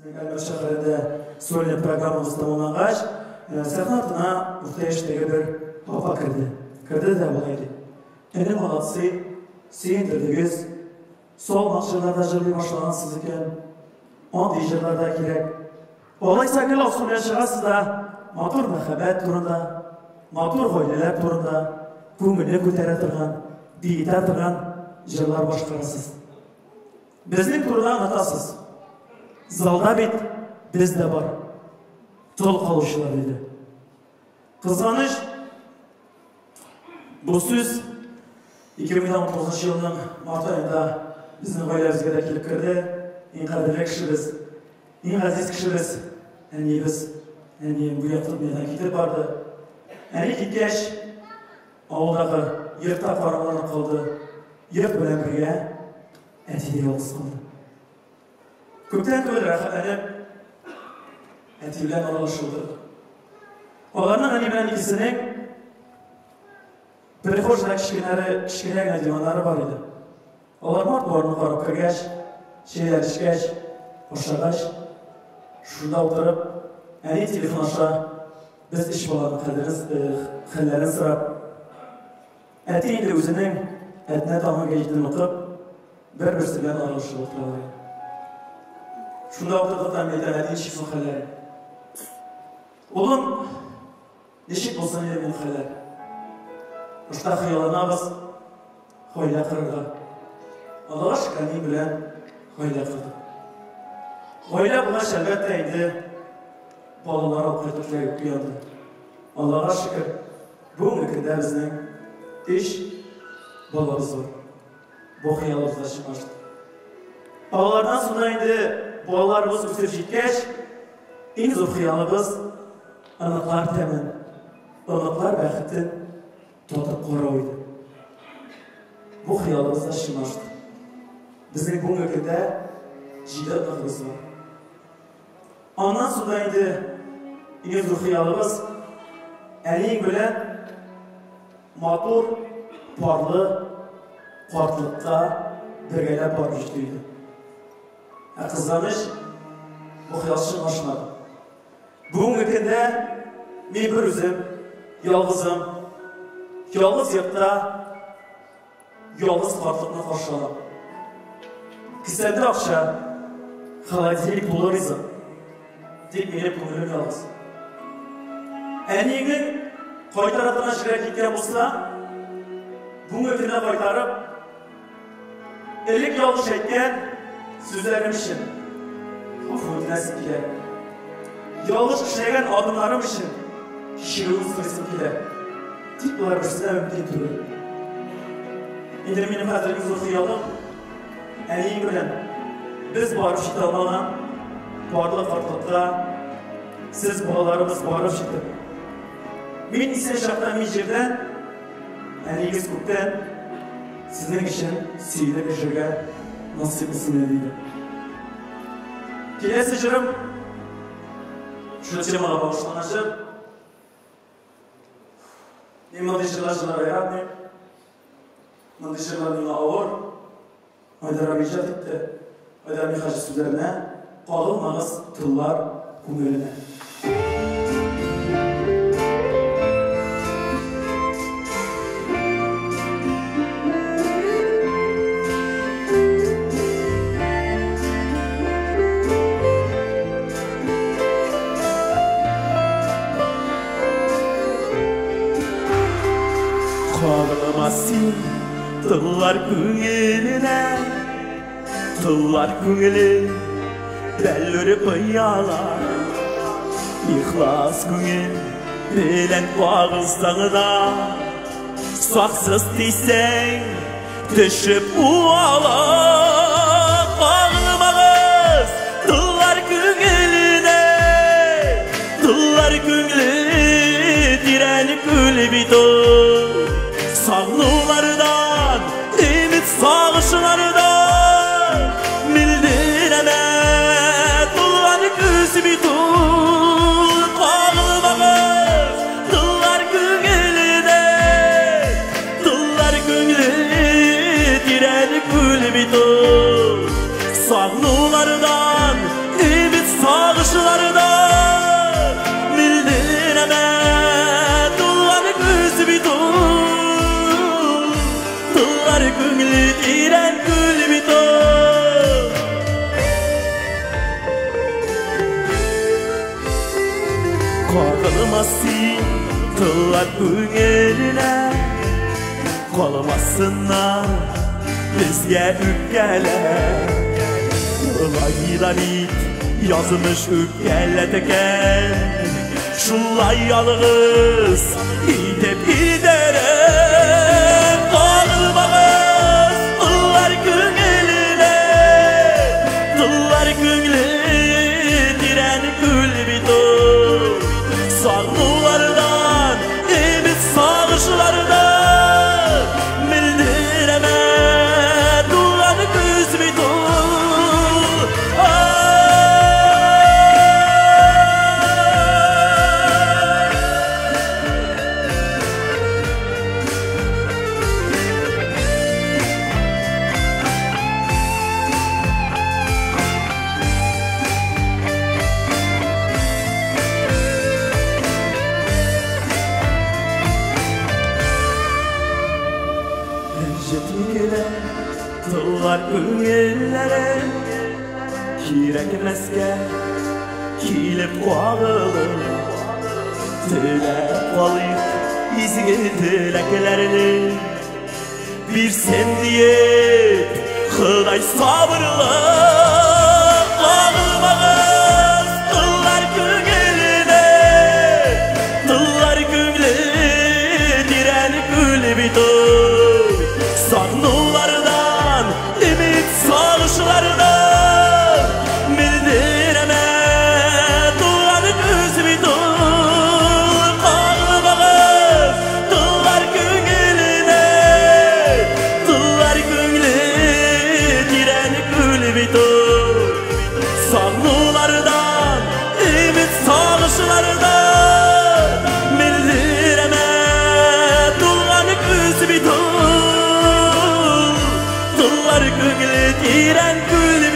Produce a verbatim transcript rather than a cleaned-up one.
Әлбәт шәһәрендә сольный программамыз тәмамлангач, сәхнәтенә урта яшьтәге бер апа керде. Керде дә болай ди. Әне молодцы, сөендердегез, салмак җырларда җырлый башлагансыз икән. Андый җырларда кирәк. Алайса гел асылга чыгасыз да, матур мәхәббәт турында, матур гаиләләр турында, күңелне күтәрә торган, биетә торган җырлар башкарасыз. Безнең турыда онытасыз. Залда бит бездә бар. Тол калучылар иде. Кызганыч, бу сүз ике мең он тугызынчы елның март аенда безнең гаиләбезгә дә килеп керде. Иң кадерле кешебез, иң газиз кешебез, әниебез, әнием бу якты дөньядан китеп барды. Әни киткәч, авылдагы йортта карамаланып калды. Йорт белән бергә әти дә ялгыз калды. Күптән түгел рәхәтләнеп, әти белән аралашылды. Аларның әни белән икесенең прихожда кечкенә генә диваннары бар иде. Алар матбугатны карап кергәч, чәйләр эчкәч, ашагач, шунда утырып, әни телефон аша, без эш баланың хәлләрен сорап, әти инде үзенең әтнә тамагы итен укып, бер-берсе белән аралашып утыралар. Шунда утырдык та әйтә, әти ничек хәлләр? Улым, ничек булсын иде минем хәлләр? Ушта хыялланабыз, гаилә корырга. Аллага шөкер, әни белән гаилә курдык. Гаилә булгач, әлбәттә инде балалар алып кайтырга уянды. Аллага шөкер, бүгенге көндә безнең өч балабыз бар. Бу хыялыбызга чыкмашты. Алардан соң инде балаларыбыз үсеп җиткәч, иң зур хыялыбыз аныклар тәмен, аныклар бәхетен татып карау иде. Бу хыялыбызга чыкмашты. Безнең бүгенге көндә җиде аныклыбыз бар. Аннан соң инде иң зур хыялыбыз әни белән матур, парлы картлыкка бергәләп барып җитү иде. Ә кызганыч, бу хыял чынлашмады. Бүгенге көндә мин бер үзем, ялгызым, ялгыз йортта, ялгыз картлыкны каршы алам. Кисәмдә акча, холодильник тулы ризык. Тик минем күңелем ялгыз. Әнигең кайтаратына җиргә киткән булса, бүгенге көндә кайтарып, элек ялгыш әйткән сүзләрем өчен гафу итәсем килә. Ялгыш эшләгән адымларым өчен кичерү сорыйсым килә. Тик булар берсе дә мөмкин түгел. Инде минем хәзерге зур хыялым әни белән без барып җитә алмаган барлык картлыкка сез балаларыбыз барып җитеп. Мин исән чакта мин җирдән әнигез күптән сезнең өчен сөйләп яшәргә насыйп булсын диде. Киләсе җырым шул темага багышланачак. Мин мондый җырлар җырларга яратмыйм. Мондый җырлар миңа авыр. Айдар абый иҗат итте. Айдар Михаҗи сүзләренә кагылмагыз тыллар күңеленә. Kağlamasın tıllar күңеленә, tıllar күңеле бәллөреп оялар. Ихлас күңел белән багылсаңда, саксыз тисәң төшеп уала. Кагылмагыз тыллар күңеленә, tıllar күңеле тирән күл бит ул. Sağlılardan, ümit sağışlardan bildireme tıllar küsü bir tul. Kağılmamız tıllar küngülüne, tıllar küngülü diren kül bir tul. Sağlılardan, ümit sağışlarda bildireme Dullar gözü bir dur Dullar köngülü diren gül bir dur Korkulmasın Dullar köngüline Kolmasınlar bizge üpkeler Yılan it yazmış üpkelet eken Şullay yalğız itep idere Kalmağız dıllar köngüline Dıllar köngülü diren gül bitur Sağlılardan ümit sağışlardan bildireme Dullar göz bitur Dıllar köngüllere Kirekmesge Kilip koğılır Tilek kolayıp izgi tileklerini Bir sen diyip Hıday sabırlı Ağılmağız Dıllar köngüllere Dıllar köngülü diren gül bitur Sağnulardan ümit sağışlardan bildireme Dullar göz bitur Ağlamağız Dıllar köngüline Dıllar köngülü diren gül bitur Sağnulardan ümit sağışlardan bildireme Dullar göz bitur Dıllar köngülü diren gül